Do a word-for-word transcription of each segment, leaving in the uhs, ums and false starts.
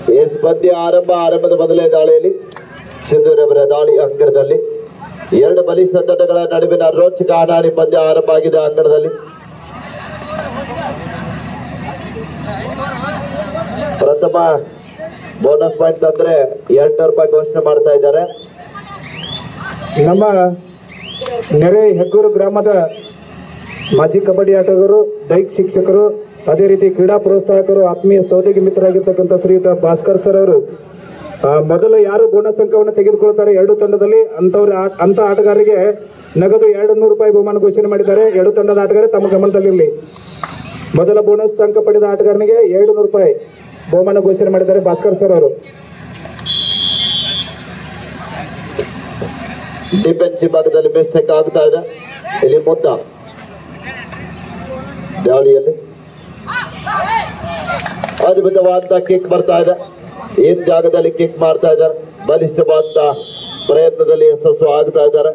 S ಪಂದ್ಯ ಆರಂಭ ಆರಂಭದ ಮೊದಲೇ ದಾಳಿಯಲ್ಲಿ ಸಿಂಧೂರವರ ದಾಳಿ ಅಂಗಣದಲ್ಲಿ ಎರಡು ಬಲಿಷ್ಠ ತಂಡಗಳ ನಡುವಿನ ರೋಚಕ ಹಣಾಹಣಿ ಪಂದ್ಯ ಆರಂಭ ಆಗಿದೆ ಅಂಗಣದಲ್ಲಿ. ಪ್ರಥಮ ಬೋನಸ್ ಪಾಯಿಂಟ್ ತಂದ್ರೆ ಎರಡ್ನೂರು ರೂಪಾಯಿ ಘೋಷಣೆ ಮಾಡ್ತಾ ಇದ್ದಾರೆ. ನಮ್ಮ ನೆರೆ ಹೆಗ್ಗೂರು ಗ್ರಾಮದ ಮಾಜಿ ಕಬಡ್ಡಿ ಆಟಗಾರರು, ದೈಹಿಕ ಶಿಕ್ಷಕರು, ಅದೇ ರೀತಿ ಕ್ರೀಡಾ ಪ್ರೋತ್ಸಾಹಕರು, ಆತ್ಮೀಯ ಸಹೋದ್ಯೋಗಿ ಮಿತ್ರರಾಗಿರ್ತಕ್ಕಂಥ ಶ್ರೀಯುತ ಭಾಸ್ಕರ್ ಸರ್ ಅವರು ಮೊದಲು ಯಾರು ಬೋನಸ್ ಅಂಕವನ್ನು ತೆಗೆದುಕೊಳ್ತಾರೆ ಎರಡು ತಂಡದಲ್ಲಿ ಅಂಥವ್ರ ಅಂಥ ಆಟಗಾರರಿಗೆ ನಗದು ಎರಡು ನೂರು ರೂಪಾಯಿ ಬಹುಮಾನ ಘೋಷಣೆ ಮಾಡಿದ್ದಾರೆ. ಎರಡು ತಂಡದ ಆಟಗಾರ ತಮ್ಮ ಗಮನದಲ್ಲಿರಲಿ. ಮೊದಲ ಬೋನಸ್ ಅಂಕ ಪಡೆದ ಆಟಗಾರನಿಗೆ ಎರಡು ನೂರು ರೂಪಾಯಿ ಬಹುಮಾನ ಘೋಷಣೆ ಮಾಡಿದ್ದಾರೆ ಭಾಸ್ಕರ್ ಸರ್ ಅವರು. ಡಿಫೆನ್ಸಿವ್ ಭಾಗದಲ್ಲಿ ಮಿಸ್ಟೇಕ್ ಆಗ್ತಾ ಇದೆ. ಇಲ್ಲಿ ಮೊತ್ತ ದಾಳಿಯಲ್ಲಿ ಅದ್ಭುತವಾದ ಕಿಕ್ ಬರ್ತಾ ಇದೆ. ಏನ್ ಜಾಗದಲ್ಲಿ ಕಿಕ್ ಮಾಡ್ತಾ ಇದ್ದಾರೆ. ಬಲಿಷ್ಠವಾದ ಪ್ರಯತ್ನದಲ್ಲಿ ಯಶಸ್ಸು ಆಗ್ತಾ ಇದ್ದಾರೆ.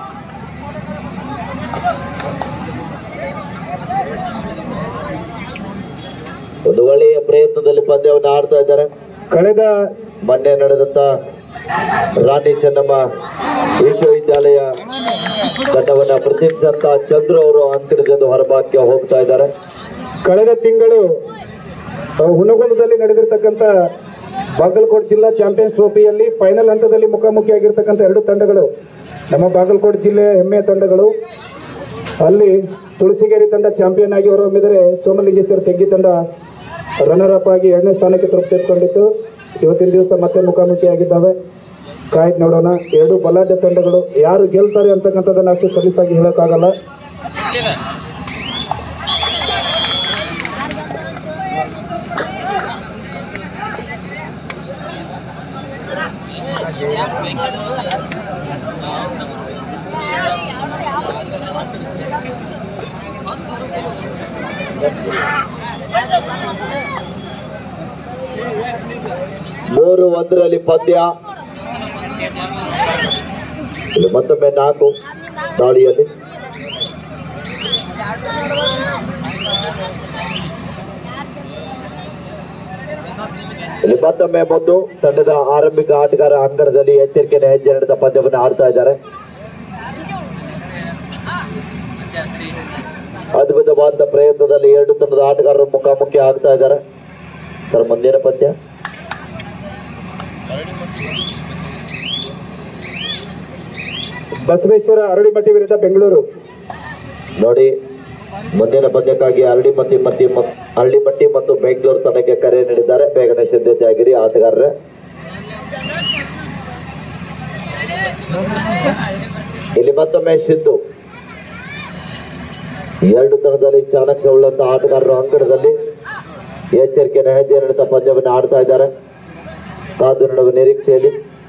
ಒಂದು ಒಳ್ಳೆಯ ಪ್ರಯತ್ನದಲ್ಲಿ ಪಂದ್ಯವನ್ನು ಆಡ್ತಾ ಇದ್ದಾರೆ. ಕಳೆದ ಮೊನ್ನೆ ನಡೆದಂತ ರಾಣಿ ಚೆನ್ನಮ್ಮ ವಿಶ್ವವಿದ್ಯಾಲಯ ತಂಡವನ್ನ ಪ್ರತಿಷ್ಠಿಸಿದಂತ ಚಂದ್ರು ಅವರು ಅಂಕಣದಿಂದ ಹೊರಬಾಕಿ ಹೋಗ್ತಾ ಇದ್ದಾರೆ. ಕಳೆದ ತಿಂಗಳು ಹುನಗುಂದದಲ್ಲಿ ನಡೆದಿರ್ತಕ್ಕಂಥ ಬಾಗಲಕೋಟೆ ಜಿಲ್ಲಾ ಚಾಂಪಿಯನ್ಸ್ ಟ್ರೋಫಿಯಲ್ಲಿ ಫೈನಲ್ ಹಂತದಲ್ಲಿ ಮುಖಾಮುಖಿಯಾಗಿರ್ತಕ್ಕಂಥ ಎರಡು ತಂಡಗಳು ನಮ್ಮ ಬಾಗಲಕೋಟೆ ಜಿಲ್ಲೆಯ ಹೆಮ್ಮೆಯ ತಂಡಗಳು. ಅಲ್ಲಿ ತುಳಸಿಗೇರಿ ತಂಡ ಚಾಂಪಿಯನ್ ಆಗಿ ಹೊರಹೊಮ್ಮಿದರೆ ಸೋಮಲಿಂಗೇಶ್ವರ ತೆಗ್ಗಿ ತಂಡ ರನ್ನರ್ ಅಪ್ ಆಗಿ ಎರಡನೇ ಸ್ಥಾನಕ್ಕೆ ತೃಪ್ತಿಕೊಂಡಿತ್ತು. ಇವತ್ತಿನ ದಿವಸ ಮತ್ತೆ ಮುಖಾಮುಖಿಯಾಗಿದ್ದಾವೆ. ಕಾಯ್ದು ನೋಡೋಣ. ಎರಡು ಬಲಾಢ್ಯ ತಂಡಗಳು, ಯಾರು ಗೆಲ್ತಾರೆ ಅಂತಕ್ಕಂಥದ್ದನ್ನು ಅಷ್ಟು ಸಲೀಸಾಗಿ ಹೇಳೋಕ್ಕಾಗಲ್ಲ. ಮೂರು ಒಂದರಲ್ಲಿ ಪಂದ್ಯ. ಮತ್ತೊಮ್ಮೆ ನಾಲ್ಕು ದಾಳಿಯಲ್ಲಿ ಇಲ್ಲಿ ಮತ್ತೊಮ್ಮೆ ಮೊದಲು ತಂಡದ ಆರಂಭಿಕ ಆಟಗಾರ ಅಂಗಣದಲ್ಲಿ ಎಚ್ಚರಿಕೆಯ ಹೆಜ್ಜೆ ನಡೆದ ಪಂದ್ಯವನ್ನು ಆಡ್ತಾ ಇದ್ದಾರೆ. ಅದ್ಭುತವಾದ ಪ್ರಯತ್ನದಲ್ಲಿ ಎರಡು ತಂಡದ ಆಟಗಾರರು ಮುಖಾಮುಖಿ ಆಗ್ತಾ ಇದ್ದಾರೆ. ಸರ್, ಮುಂದಿನ ಪಂದ್ಯ ಬಸವೇಶ್ವರ ಅರಳಿಮಟ್ಟಿ ವಿರುದ್ಧ ಬೆಂಗಳೂರು. ನೋಡಿ, ಮುಂದಿನ ಪಂದ್ಯಕ್ಕಾಗಿ ಅರಳಿಮಟ್ಟಿ ಮತ್ತಿ ಅರಳಿಮಟ್ಟಿ ಮತ್ತು ಬೆಂಗಳೂರು ತಂಡಕ್ಕೆ ಕರೆ ನೀಡಿದ್ದಾರೆ. ಬೇಗನೆ ಸಿದ್ಧತೆ ಆಗಿರಿ ಆಟಗಾರರೇ. ಇಲ್ಲಿ ಮತ್ತೊಮ್ಮೆ ಸಿದ್ದು. ಎರಡು ತಂಡದಲ್ಲಿ ಚಾಣಕ್ಯ ಉಳ್ಳಂತ ಆಟಗಾರರು ಅಂಕಣದಲ್ಲಿ ಎಚ್ಚರಿಕೆಯ ಹೆಜ್ಜೆ ನಡೆದ ಪಂದ್ಯವನ್ನು ಆಡ್ತಾ ಇದ್ದಾರೆ. ಕಾದು ನೋಡುವ ನಿರೀಕ್ಷೆಯಲ್ಲಿ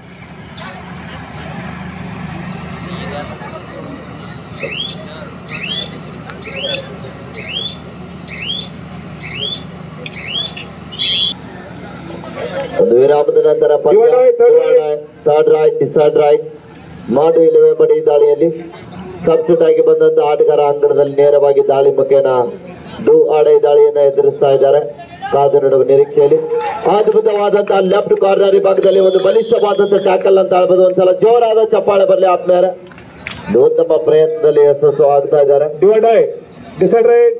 ಒಂದು ವಿರಾಮದ ನಂತರ ಪಂದ್ಯ ಥರ್ಡ್ ರೈಟ್ ಡಿಸೈಡ್ ರೈಟ್ ಮಾಡು ಇಲ್ಲವೇ ಬಡಿ ದಾಳಿಯಲ್ಲಿ ಸಬ್ಸ್ಟಿಟ್ಯೂಟ್ ಆಗಿ ಬಂದಂತ ಆಟಗಾರ ಅಂಗಣದಲ್ಲಿ ನೇರವಾಗಿ ದಾಳಿ ಮುಖೇನ ಡೂ ಆಡೈ ದಾಳಿಯನ್ನು ಎದುರಿಸ್ತಾ ಇದ್ದಾರೆ. ಕಾದು ನೋಡುವ ನಿರೀಕ್ಷೆಯಲ್ಲಿ ಅದ್ಭುತವಾದಂತಹ ಲೆಫ್ಟ್ ಕಾರ್ನರ್ ಭಾಗದಲ್ಲಿ ಒಂದು ಬಲಿಷ್ಠವಾದಂತಹ ಟ್ಯಾಕಲ್ ಅಂತ ಹೇಳ್ಬೋದು. ಒಂದ್ಸಲ ಜೋರಾದ ಚಪ್ಪಾಳೆ ಬರಲಿ ಆತ್ಮೀಯರ. ಉತ್ತಮ ಪ್ರಯತ್ನದಲ್ಲಿ ಯಶಸ್ಸು ಆಗ್ತಾ ಇದ್ದಾರೆ. ಡಿಸೈಡ್ ರೈಟ್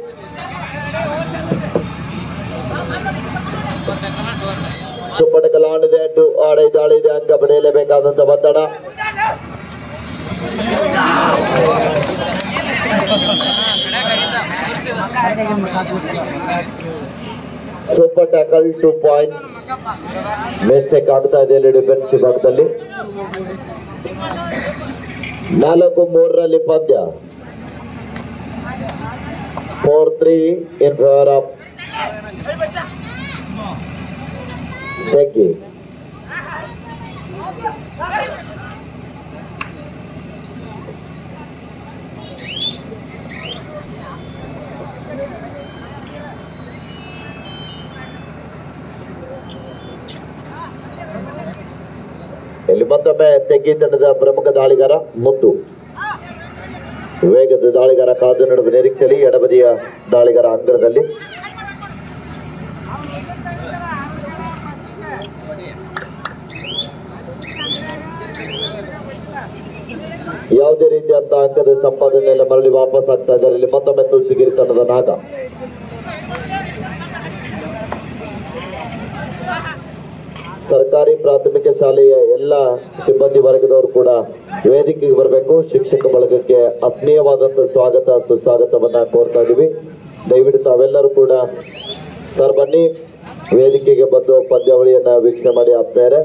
ಸುಪ್ಪಟಕಲಾಣಿದೆ, ಡೂ ಆಡೈ ದಾಳಿ ಇದೆ, ಅಂಕ ಪಡೆಯಲೇಬೇಕಾದಂತ ಒತ್ತಡ. Super tackle two points. Mistake ಆಗ್ತಾ ಇದೆ ಇಲ್ಲಿ ಡಿಫೆನ್ಸಿವ್ ಭಾಗದಲ್ಲಿ. ನಾಲ್ಕು ಮೂರರಲ್ಲಿ ಪಂದ್ಯ. Four three in favour of Teggi. ಇಲ್ಲಿ ಮತ್ತೊಮ್ಮೆ ತೆಗ್ಗಿ ತಂಡದ ಪ್ರಮುಖ ದಾಳಿಗಾರ ಮುತ್ತು. ವೇಗದ ದಾಳಿಗಾರ ಕಾದು ನಡುವೆ ನಿರೀಕ್ಷೆಯಲ್ಲಿ ಎಡಬದಿಯ ದಾಳಿಗಾರ ಅಂಗಣದಲ್ಲಿ ಯಾವುದೇ ರೀತಿಯಂತ ಅಂಕದ ಸಂಪಾದನೆಯಲ್ಲಿ ಮರಳಿ ವಾಪಸ್ ಆಗ್ತಾ ಇದ್ದಾರೆ. ಇಲ್ಲಿ ಮತ್ತೊಮ್ಮೆ ತುಳಸಿಗಿರಿ ತಂಡದ ನಾಗ. ಸರ್ಕಾರಿ ಪ್ರಾಥಮಿಕ ಶಾಲೆಯ ಎಲ್ಲ ಸಿಬ್ಬಂದಿ ವರ್ಗದವರು ಕೂಡ ವೇದಿಕೆಗೆ ಬರಬೇಕು. ಶಿಕ್ಷಕ ಬಳಗಕ್ಕೆ ಆತ್ಮೀಯವಾದಂತಹ ಸ್ವಾಗತ ಸುಸ್ವಾಗತವನ್ನ ಕೋರ್ತಾ ಇದೀವಿ. ದಯವಿಟ್ಟು ತಾವೆಲ್ಲರೂ ಕೂಡ ಸರ್ ಬನ್ನಿ ವೇದಿಕೆಗೆ ಬಂದು ಪಂದ್ಯಾವಳಿಯನ್ನ ವೀಕ್ಷಣೆ ಮಾಡಿ ಆತ್ಮೀಯರೇ.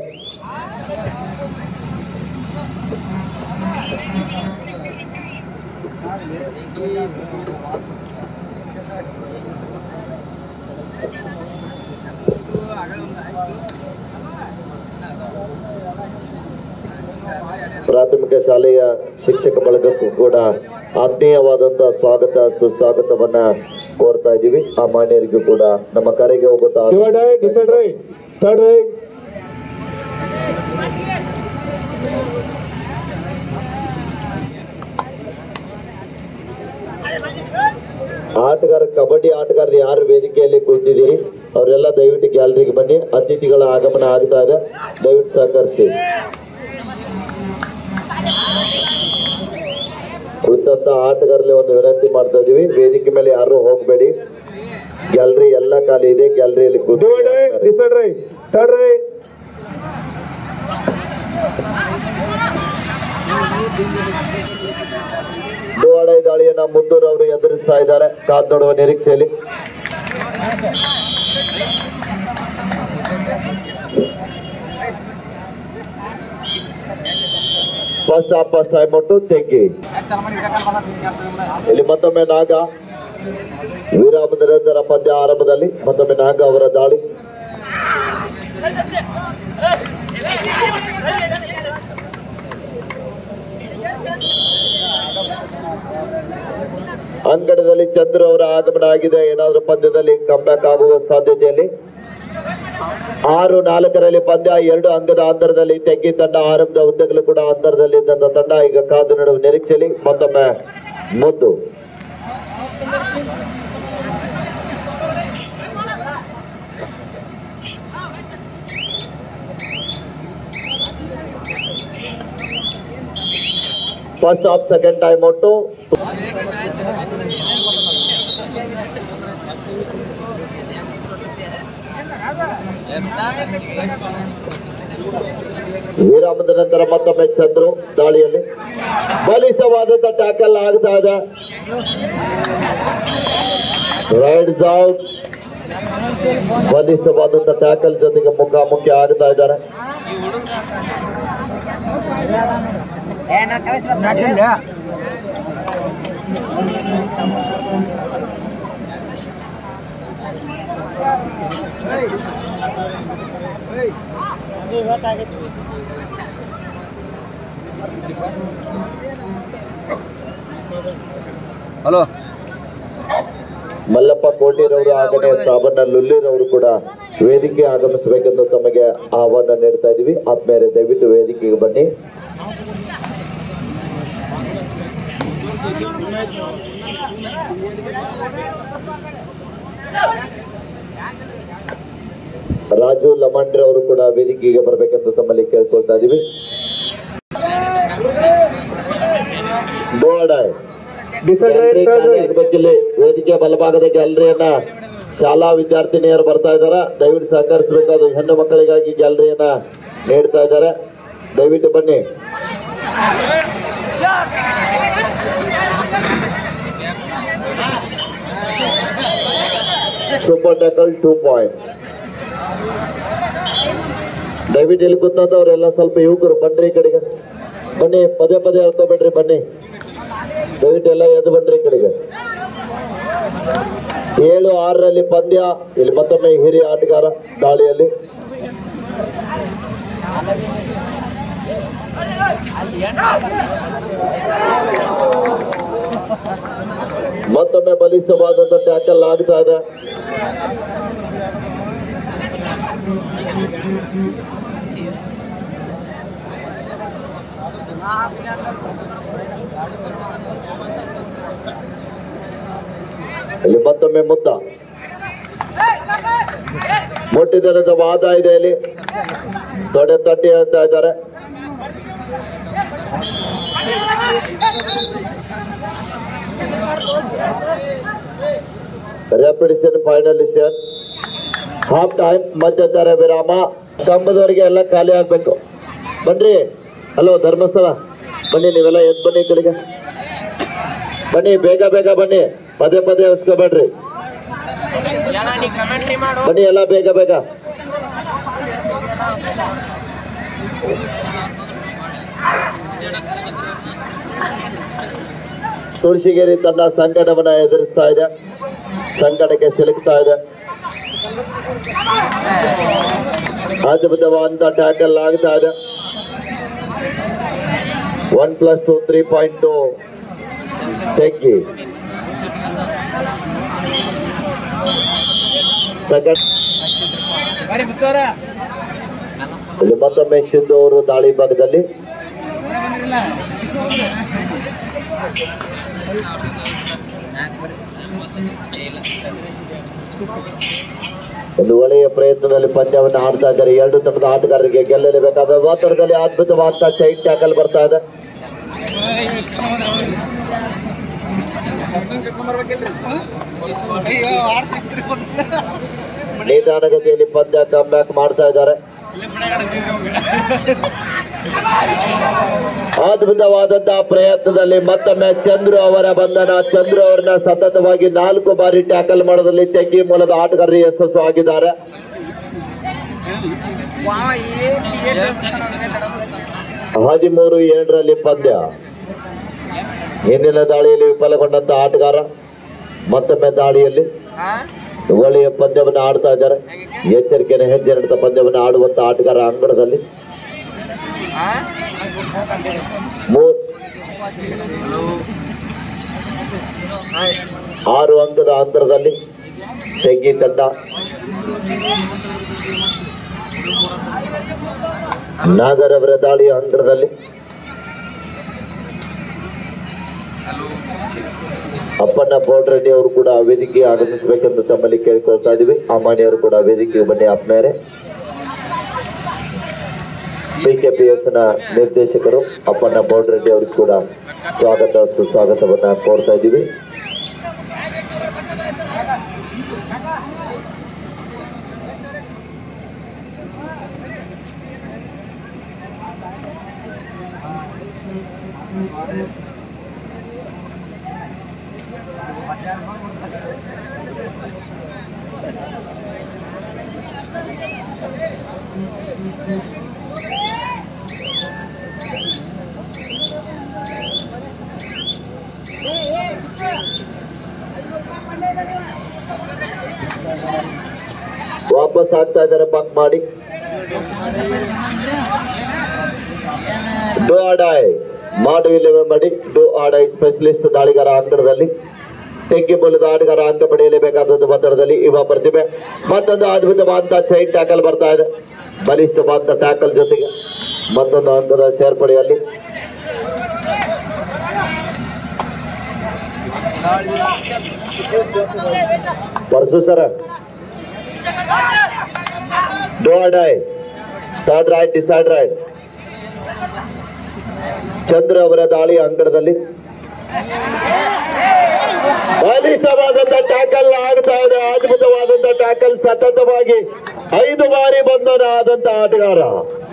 ಪ್ರಾಥಮಿಕ ಶಾಲೆಯ ಶಿಕ್ಷಕ ಬಳಗಕ್ಕೂ ಕೂಡ ಆತ್ಮೀಯವಾದಂತಹ ಸ್ವಾಗತ ಸುಸ್ವಾಗತವನ್ನ ಕೋರ್ತಾ ಇದ್ದೀವಿ. ಆ ಮಾನ್ಯರಿಗೂ ಕೂಡ ನಮ್ಮ ಕರೆಗೆ ಹೋಗುತ್ತ ಆಟಗಾರ ಕಬಡ್ಡಿ ಆಟಗಾರರು ಯಾರು ವೇದಿಕೆಯಲ್ಲಿ ಕುಳಿತಿದ್ದೀರಿ ಅವರೆಲ್ಲ ದಯವಿಟ್ಟು ಗ್ಯಾಲರಿಗೆ ಬನ್ನಿ. ಅತಿಥಿಗಳ ಆಗಮನ ಆಗ್ತಾ ಇದೆ, ದಯವಿಟ್ಟು ಸಹಕರಿಸಿ. ಕುಳಿತಂತ ಆಟಗಾರರಲ್ಲಿ ಒಂದು ವಿನಂತಿ ಮಾಡ್ತಾ ಇದೀವಿ, ವೇದಿಕೆ ಮೇಲೆ ಯಾರು ಹೋಗಬೇಡಿ. ಗ್ಯಾಲರಿ ಎಲ್ಲ ಖಾಲಿ ಇದೆ, ಗ್ಯಾಲರಿಯಲ್ಲಿ ಡುವಾಡೈ ದಾಳಿಯನ್ನ ಮುದ್ದೂರು ಅವರು ಎದುರಿಸ್ತಾ ಇದ್ದಾರೆ ಕಾದ್ ನೋಡುವ ನಿರೀಕ್ಷೆಯಲ್ಲಿ. First half first time out Teggi. ಇಲ್ಲಿ ಮತ್ತೊಮ್ಮೆ ನಾಗ ವಿರಾಮದ ನಂತರ ಪಂದ್ಯ ಆರಂಭದಲ್ಲಿ ಮತ್ತೊಮ್ಮೆ ನಾಗ ಅವರ ದಾಳಿ. ಅಂಗಡದಲ್ಲಿ ಚಂದ್ರು ಅವರ ಆಗಮನ ಆಗಿದೆ. ಏನಾದರೂ ಪಂದ್ಯದಲ್ಲಿ ಕಮ್ಬ್ಯಾಕ್ ಆಗುವ ಸಾಧ್ಯತೆಯಲ್ಲಿ ಆರು ನಾಲ್ಕರಲ್ಲಿ ಪಂದ್ಯ ಎರಡು ಅಂಗದ ಅಂತರದಲ್ಲಿ ತೆಗ್ಗಿ ತಂಡ ಆರಂಭದ ಉದ್ದಗಲೂ ಕೂಡ ಅಂತರದಲ್ಲಿ ಇದ್ದಂತ ತಂಡ ಈಗ ಕಾದು ನೋಡುವ ನಿರೀಕ್ಷೆಯಲ್ಲಿ ಮತ್ತೊಮ್ಮೆ Muddu. First half second time out. ವಿರಾಮದ ನಂತರ ಮತ್ತೊಮ್ಮೆ ಚಂದ್ರು ದಾಳಿಯಲ್ಲಿ ಬಲಿಷ್ಠವಾದಂತ ಟ್ಯಾಕಲ್ ಆಗ್ತಾ ಇದೆ. Rides out. ಬಲಿಷ್ಠವಾದಂತ ಟ್ಯಾಕಲ್ ಜೊತೆಗೆ ಮುಖಾಮುಖಿ ಆಗ್ತಾ ಇದ್ದಾರೆ. ಹಲೋ ಮಲ್ಲಪ್ಪ ಕೋಟಿರವರು ಹಾಗೆ ಸಾಬಣ್ಣ ಲುಲ್ಲಿರವರು ಕೂಡ ವೇದಿಕೆ ಆಗಮಿಸಬೇಕೆಂದು ತಮಗೆ ಆಹ್ವಾನ ನೀಡ್ತಾ ಇದೀವಿ. ಆದ್ಮೇಲೆ ದಯವಿಟ್ಟು ವೇದಿಕೆಗೆ ಬನ್ನಿ. ರಾಜು ಲಮಂಡ್ರೆ ಅವರು ಕೂಡ ವೇದಿಕೆಗೆ ಬರಬೇಕೆಂದು ತಮ್ಮಲ್ಲಿ ಕೇಳ್ಕೊಳ್ತಾ ಇದೀವಿ. ಇಲ್ಲಿ ವೇದಿಕೆ ಬಲಭಾಗದ ಗ್ಯಾಲರಿಯನ್ನ ಶಾಲಾ ವಿದ್ಯಾರ್ಥಿನಿಯರು ಬರ್ತಾ ಇದ್ದಾರೆ, ದಯವಿಟ್ಟು ಸಹಕರಿಸಬೇಕು. ಅದು ಹೆಣ್ಣು ಮಕ್ಕಳಿಗಾಗಿ ಗ್ಯಾಲರಿಯನ್ನ ನೀಡ್ತಾ ಇದ್ದಾರೆ, ದಯವಿಟ್ಟು ಬನ್ನಿ. Super tackle two points. ದಯವಿಟ್ಟು ಇಲ್ಲಿ ಕೂತವ್ರೆಲ್ಲ ಸ್ವಲ್ಪ ಯುವಕರು ಬನ್ರಿ ಈ ಕಡೆಗೆ ಬನ್ನಿ, ಪದೇ ಪದೇ ಹೇಳ್ಕೋಬೇಡ್ರಿ, ಬನ್ನಿ ದಯವಿಟ್ಟು ಎಲ್ಲ ಎದ್ದು ಬನ್ರಿ ಈ ಕಡೆಗೆ. ಏಳು ಆರರಲ್ಲಿ ಪಂದ್ಯ. ಇಲ್ಲಿ ಮತ್ತೊಮ್ಮೆ ಹಿರಿಯ ಆಟಗಾರ ದಾಳಿಯಲ್ಲಿ. ಮತ್ತೊಮ್ಮೆ ಬಲಿಷ್ಠವಾದಂತ ಟ್ಯಾಕಲ್ ಆಗ್ತಾ ಇದೆ. ಇಲ್ಲಿ ಮತ್ತೊಮ್ಮೆ ಮುದ್ದ ಮುಟ್ಟಿದನದ ವಾದ ಇದೆ. ಇಲ್ಲಿ ತೊಡೆ ತಟ್ಟಿ ಹೇಳ್ತಾ ಇದ್ದಾರೆ. ರೆಪಿಟಿಷನ್ ಫೈನಲಿಷನ್ ಹಾಫ್ ಟೈಮ್ ಮಧ್ಯಂತರ ವಿರಾಮ ಕಂಬದವರೆಗೆ ಎಲ್ಲ ಖಾಲಿ ಆಗ್ಬೇಕು. ಬನ್ರಿ. ಹಲೋ ಧರ್ಮಸ್ಥಳ ಬನ್ನಿ, ನೀವೆಲ್ಲ ಎದ್ದು ಬನ್ನಿ, ಈ ಕಡೆಗೆ ಬನ್ನಿ, ಬೇಗ ಬೇಗ ಬನ್ನಿ, ಪದೇ ಪದೇ ಹಸ್ಕೋಬೇಡ್ರಿ, ಬನ್ನಿ ಎಲ್ಲ ಬೇಗ ಬೇಗ. ತುಳಸಿಗೇರಿ ತನ್ನ ಸಂಕಟವನ್ನ ಎದುರಿಸ್ತಾ ಇದೆ, ಸಂಕಟಕ್ಕೆ ಸಿಲುಕ್ತಾ ಇದೆ. ಅದ್ಭುತವಾದಂತ ಟ್ಯಾಕಲ್ ಆಗ್ತಾ ಇದೆ. One plus two three point to Teggi second. ಇಲ್ಲಿ ಮತ್ತೊಮ್ಮೆ ಸಿದ್ದು ಅವರು ದಾಳಿ ಭಾಗದಲ್ಲಿ ಒಂದು ಒಳ್ಳೆಯ ಪ್ರಯತ್ನದಲ್ಲಿ ಪಂದ್ಯವನ್ನು ಆಡ್ತಾ ಇದ್ದಾರೆ. ಎರಡು ತಂಡದ ಆಟಗಾರರಿಗೆ ಗೆಲ್ಲಲೇಬೇಕಾದ ಒತ್ತಡದಲ್ಲಿ ಅದ್ಭುತವಾದ ಚೈನ್ ಟ್ಯಾಕಲ್ ಬರ್ತಾ ಇದೆ. ನಿಧಾನಗತಿಯಲ್ಲಿ ಪಂದ್ಯ ಕಮ್ ಬ್ಯಾಕ್ ಮಾಡ್ತಾ ಇದ್ದಾರೆ. ಅದ್ಭುತವಾದಂತಹ ಪ್ರಯತ್ನದಲ್ಲಿ ಮತ್ತೊಮ್ಮೆ ಚಂದ್ರು ಅವರ ಬಂಧನ. ಚಂದ್ರು ಅವರನ್ನ ಸತತವಾಗಿ ನಾಲ್ಕು ಬಾರಿ ಟ್ಯಾಕಲ್ ಮಾಡೋದ್ರಲ್ಲಿ ತೆಗ್ಗಿ ಮೂಲದ ಆಟಗಾರರು ಯಶಸ್ಸು ಆಗಿದ್ದಾರೆ. ಹದಿಮೂರು ಏಳರಲ್ಲಿ ಪಂದ್ಯ. ಹಿಂದಿನ ದಾಳಿಯಲ್ಲಿ ವಿಫಲಗೊಂಡಂತ ಆಟಗಾರ ಮತ್ತೊಮ್ಮೆ ದಾಳಿಯಲ್ಲಿ ಒಳ್ಳೆಯ ಪಂದ್ಯವನ್ನು ಆಡ್ತಾ ಇದ್ದಾರೆ. ಎಚ್ಚರಿಕೆಯನ್ನು ಹೆಜ್ಜೆ ನಡೆದ ಪಂದ್ಯವನ್ನು ಆಡುವಂತ ಆಟಗಾರ ಅಂಗಡದಲ್ಲಿ ಆರು ಅಂಕದ ಅಂತರದಲ್ಲಿ ತೆಗ್ಗಿ ತಂಡ ನಾಗರವರ ದಾಳಿಯ ಅಂಕಣದಲ್ಲಿ ಅಪ್ಪಣ್ಣ ಬೋಡ್ರೆಡ್ಡಿ ಅವರು ಕೂಡ ವೇದಿಕೆಗೆ ಆಗಮಿಸಬೇಕೆಂದು ತಮ್ಮಲ್ಲಿ ಕೇಳಿಕೊಳ್ತಾ ಇದೀವಿ. ಅಮಾನಿಯವರು ಕೂಡ ವೇದಿಕೆಗೆ ಬನ್ನಿ ಆತ್ಮೇರೆ. ಪಿಕೆಪಿಎಸ್ ನ ನಿರ್ದೇಶಕರು ಅಪ್ಪಣ್ಣ ಬೋಡ್ರೆಡ್ಡಿ ಅವರಿಗೆ ಕೂಡ ಸ್ವಾಗತ ಸುಸ್ವಾಗತವನ್ನ ಕೋರ್ತಾ ಇದ್ದೀವಿ. ವಾಪಸ್ ಆಗ್ತಾ ಇದ್ದಾರೆ ಪಕ್ ಮಾಡಿ. ಡೋ ಆಡಾಯ್ ಮಾಡು ಇಲ್ಲವೇ ಮಾಡಿ. ಡೋ ಆಡಾಯ್ ಸ್ಪೆಷಲಿಸ್ಟ್ ದಾಳಿಗಾರ ಅಂಗಡದಲ್ಲಿ ತೆಗ್ಗಿ ಮೂಲದ ಆಟಗಾರ ಅಂಕ ಪಡೆಯಲೇಬೇಕಾದದ್ದು ಒತ್ತಡದಲ್ಲಿ ಯುವ ಪ್ರತಿಭೆ. ಮತ್ತೊಂದು ಅದ್ಭುತವಾದಂತ ಚೈನ್ ಟ್ಯಾಕಲ್ ಬರ್ತಾ ಇದೆ. ಬಲಿಷ್ಠವಾದಂತ ಟ್ಯಾಕಲ್ ಜೊತೆಗೆ ಮತ್ತೊಂದು ಅಂಕದ ಸೇರ್ಪಡೆಯಲ್ಲಿ ಪರ್ಸು ಸರ do or die third raid decide raid. Chandra ಅವರ ದಾಳಿ ಅಂಕಣದಲ್ಲಿ ಬಲಿಷ್ಠವಾದಂತ ಟ್ಯಾಕಲ್ ಆಗ್ತಾ ಇದೆ. ಅದ್ಭುತವಾದಂತ ಟ್ಯಾಕಲ್ ಸತತವಾಗಿ ಐದು ಬಾರಿ ಬಂಧನ ಆದಂತ ಆಟಗಾರ.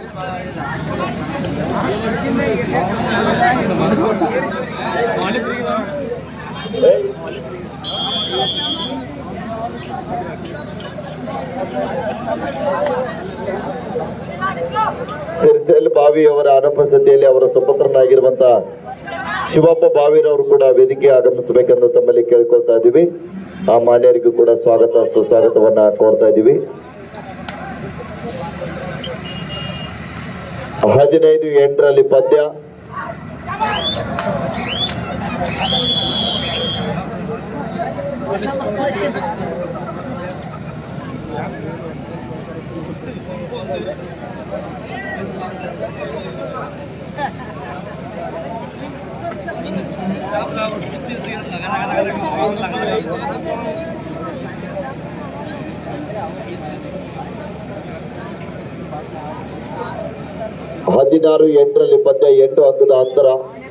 ಸಿರಿಸೆಲ್ ಬಾವಿ ಅವರ ಅನುಪಸ್ಥಿತಿಯಲ್ಲಿ ಅವರ ಸುಪುತ್ರನಾಗಿರುವಂತ ಶಿವಪ್ಪ ಬಾವಿರವರು ಕೂಡ ವೇದಿಕೆ ಆಗಮಿಸಬೇಕೆಂದು ತಮ್ಮಲ್ಲಿ ಕೇಳ್ಕೊಳ್ತಾ ಇದ್ದೀವಿ. ಆ ಮಾನ್ಯರಿಗೂ ಕೂಡ ಸ್ವಾಗತ ಸುಸ್ವಾಗತವನ್ನ ಕೋರ್ತಾ ಇದ್ದೀವಿ. ಹದಿನೈದು ಎಂಟರಲ್ಲಿ ಪದ್ಯ. ಹದಿನಾರು ಎಂಟರಲ್ಲಿ ಪಂದ್ಯ, ಎಂಟು ಅಂಕದ ಅಂತರ.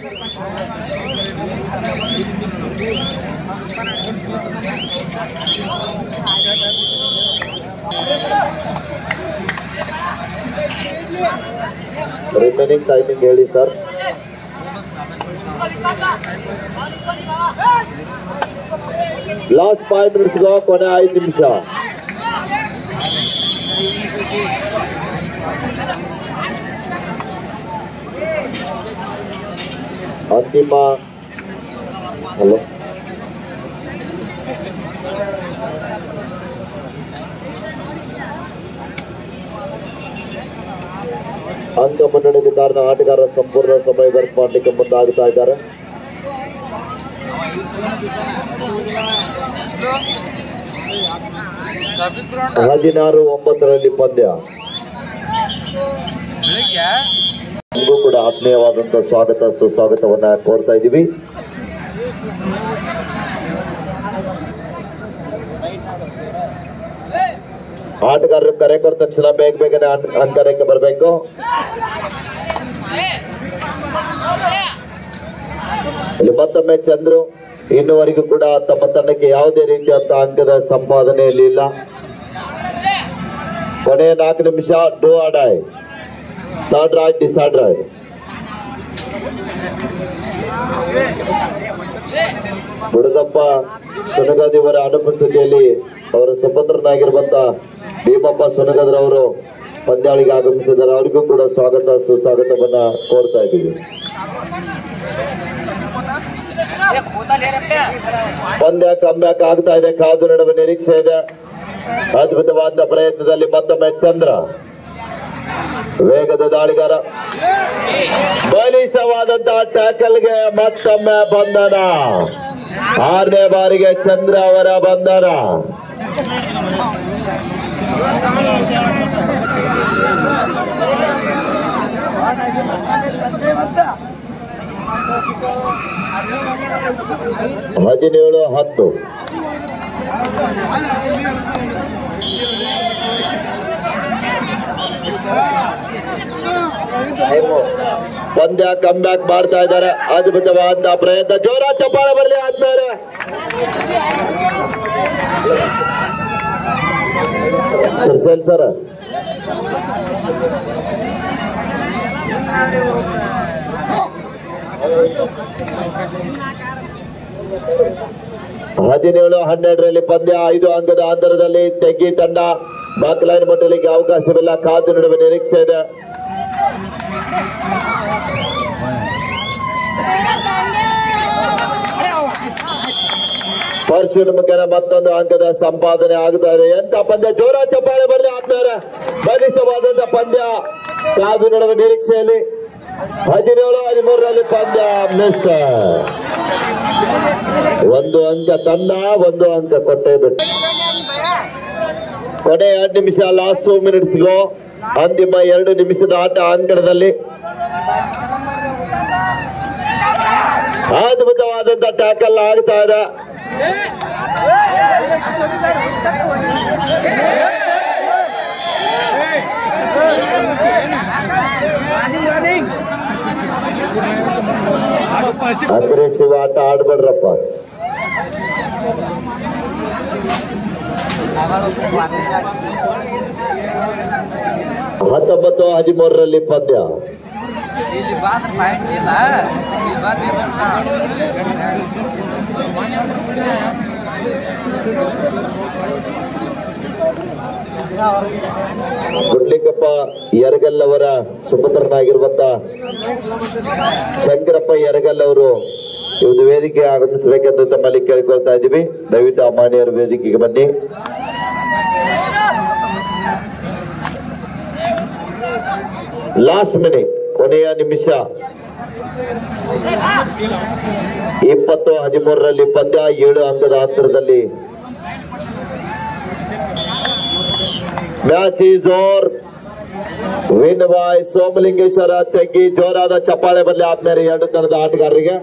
ರಿಮೈನಿಂಗ್ ಟೈಮಿಂಗ್ ಹೇಳಿ ಸರ್. ಲಾಸ್ಟ್ ಫೈವ್ ಮಿನಿಟ್ಸ್ ಕೊನೆ ಐದು ನಿಮಿಷ. ಅಂತಿಮ ಹಲೋ ಅಂಕ ಮುನ್ನಡೆದ ಕಾರಣ ಆಟಗಾರರ ಸಂಪೂರ್ಣ ಸಮಯ ವರ್ಕ್ ಮಾಡಲಿಕ್ಕೆ ಮುಂದಾಗ್ತಾ ಇದ್ದಾರೆ. ಹದಿನಾರು ಒಂಬತ್ತರಲ್ಲಿ ಪಂದ್ಯ. ನಮಗೂ ಕೂಡ ಆತ್ಮೀಯವಾದಂತಹ ಸ್ವಾಗತ ಸುಸ್ವಾಗತವನ್ನ ಕೋರ್ತಾ ಇದ್ದೀವಿ. ಆಟಗಾರರು ಕರೆ ಕೊಟ್ಟ ತಕ್ಷಣ ಬೇಗ ಬೇಗನೆ ಅಂಕಣಕ್ಕೆ ಬರಬೇಕು. ಇಲ್ಲಿ ಮತ್ತೊಮ್ಮೆ ಚಂದ್ರು ಇನ್ನುವರೆಗೂ ಕೂಡ ತಮ್ಮ ತಂಡಕ್ಕೆ ಯಾವುದೇ ರೀತಿಯಂತ ಅಂಕದ ಸಂಪಾದನೆಯಲ್ಲಿ ಇಲ್ಲ. ಕೊನೆಯ ನಾಲ್ಕು ನಿಮಿಷ do or die, third raid decide raid. Budadappa ಸುನಗದಿವರ ಅನುಪಸ್ಥಿತಿಯಲ್ಲಿ ಅವರ ಸುಪುತ್ರನಾಗಿರುವಂತ ಭೀಮಪ್ಪ ಸುನಗದ್ರವರು ಪಂದ್ಯಾಳಿಗೆ ಆಗಮಿಸಿದ್ದಾರೆ. ಅವರಿಗೂ ಕೂಡ ಸ್ವಾಗತ ಸುಸ್ವಾಗತವನ್ನ ಕೋರ್ತಾ ಇದ್ದೀವಿ. ಪಂದ್ಯ ಕಮ್ಬ್ಯಾಕ್ ಆಗ್ತಾ ಇದೆ, ಕಾದು ನಡುವೆ ನಿರೀಕ್ಷೆ ಇದೆ. ಅದ್ಭುತವಾದ ಪ್ರಯತ್ನದಲ್ಲಿ ಮತ್ತೊಮ್ಮೆ ಚಂದ್ರ, ವೇಗದ ದಾಳಿಗಾರ, ಬಲಿಷ್ಠವಾದಂತಹ ಟ್ಯಾಕಲ್ಗೆ ಮತ್ತೊಮ್ಮೆ ಬಂಧನ. ಆರನೇ ಬಾರಿಗೆ ಚಂದ್ರ ಅವರ ಬಂಧನ. ಹದಿನೇಳು ಹತ್ತು. ಪಂದ್ಯ ಕಮ್ ಬ್ಯಾಕ್ ಮಾಡ್ತಾ ಇದ್ದಾರೆ. ಅದ್ಭುತವಾದ ಪ್ರಯತ್ನ, ಜೋರ ಚಪ್ಪಾಳೆ ಬರಲಿ ಆದ್ಮೇಲೆ. ಸರ್ ಸರ್ ಸರ್ ಹದಿನೇಳು ಹನ್ನೆರಡರಲ್ಲಿ ಪಂದ್ಯ, ಐದು ಅಂಕದ ಅಂತರದಲ್ಲಿ ತೆಗ್ಗಿ ತಂಡ ಬಾಕ್ಲೈನ್ ಮುಟ್ಟಲಿಕ್ಕೆ ಅವಕಾಶವಿಲ್ಲ. ಕಾದು ನಡುವೆ ನಿರೀಕ್ಷೆ ಇದೆ. ಪರ್ಶುನ್ ಮುಖೇನ ಮತ್ತೊಂದು ಅಂಕದ ಸಂಪಾದನೆ ಆಗ್ತಾ ಇದೆ. ಎಂತ ಪಂದ್ಯ, ಜೋರ ಚಪ್ಪಾಳೆ ಬರಲಿ ಆದ್ಮೇಲೆ. ಬಲಿಷ್ಠವಾದಂತ ಪಂದ್ಯ, ಕಾದು ನಡುವೆ ನಿರೀಕ್ಷೆಯಲ್ಲಿ. ಹದಿನೇಳು ಹದಿಮೂರರಲ್ಲಿ ಪಂದ್ಯ ಮಿಸ್ಟರ್. ಒಂದು ಅಂಕ ತಂದ, ಒಂದು ಅಂಕ ಕೊಟ್ಟೆ ಬಿಟ್ಟು. ಕೊನೆ ಎರಡು ನಿಮಿಷ, ಲಾಸ್ಟ್ ಟೂ ಮಿನಿಟ್ಸ್ಗೂ ಅಂತಿಮ ಎರಡು ನಿಮಿಷದ ಆಟ ಅಂಕಣದಲ್ಲಿ. ಅದ್ಭುತವಾದಂತ ಟ್ಯಾಕಲ್ ಆಗ್ತಾ ಇದೆ. ಅಗ್ರೆಸಿವ್ ಆಟ ಆಡ್ಬೇಡ್ರಪ್ಪ. ಹತ್ತೊಂಬತ್ತು ಹದಿಮೂರರಲ್ಲಿ ಪಂದ್ಯ. ಗುಡ್ಲಿಕಪ್ಪ ಯರಗಲ್ ಅವರ ಸುಪುತ್ರನಾಗಿರುವಂತ ಶಂಕರಪ್ಪ ಯರಗಲ್ ಅವರು ಇವತ್ತು ವೇದಿಕೆ ಆಗಮಿಸಬೇಕೆಂದು ತಮ್ಮಲ್ಲಿ ಕೇಳಿಕೊಳ್ತಾ ಇದ್ದೀವಿ. ದಯವಿಟ್ಟು ಆ ಮಾನ್ಯರ ವೇದಿಕೆಗೆ ಬನ್ನಿ. ಲಾಸ್ಟ್ ಮಿನಿಟ್, ಕೊನೆಯ ನಿಮಿಷ. ಇಪ್ಪತ್ತು ಹದಿಮೂರರಲ್ಲಿ ಪಂದ್ಯ, ಏಳು ಅಂಕದ ಅಂತರದಲ್ಲಿ. Match is over. Win by Somalingeshwara Teggi. ಜೋರಾದ ಚಪ್ಪಾಳೆ ಬರಲಿ ಆದ್ಮೇಲೆ ಎರಡು ತಂಡದ ಆಟಗಾರರಿಗೆ.